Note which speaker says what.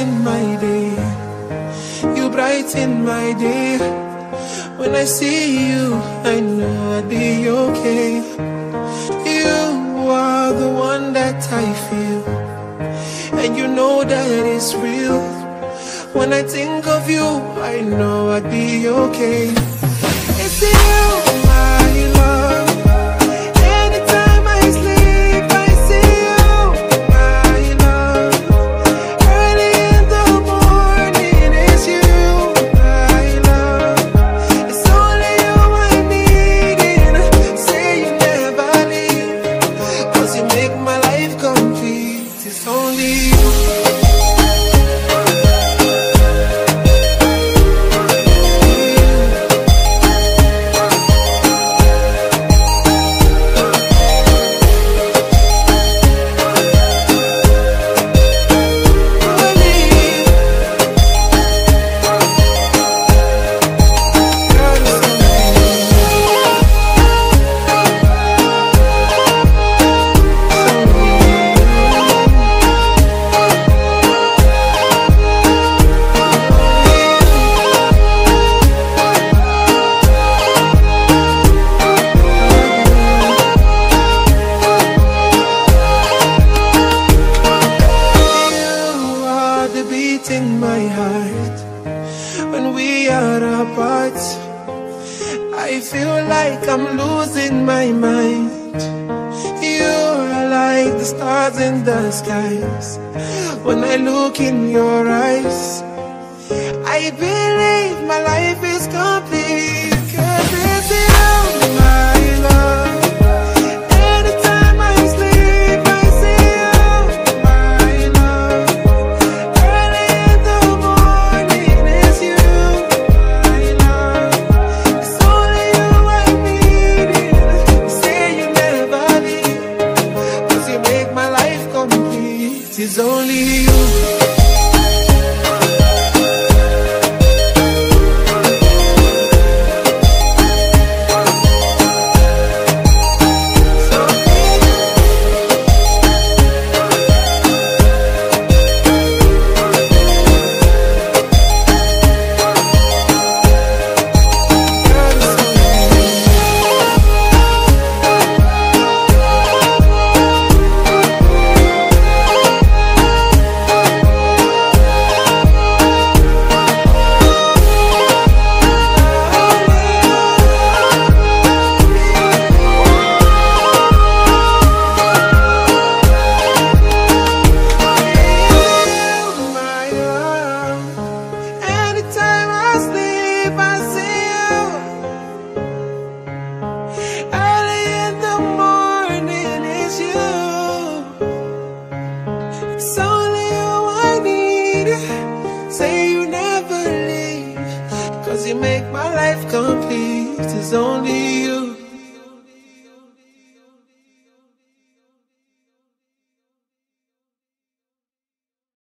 Speaker 1: brighten my day. You brighten my day. When I see you, I know I'll be okay. You are the one that I feel, and you know that it's real. When I think of you, I know I'd be okay. It's you, my love. Anytime I sleep, I see you, my love. Early in the morning, it's you, my love. It's only you I'm needing. Say you never leave, 'cause you make my life complete. It's only you. In my heart, when we are apart, I feel like I'm losing my mind. You're like the stars in the skies. When I look in your eyes, I believe my life is complete. 'Cause it's you, my love. It's only you. Say you never leave, 'cause you make my life complete. It's only you.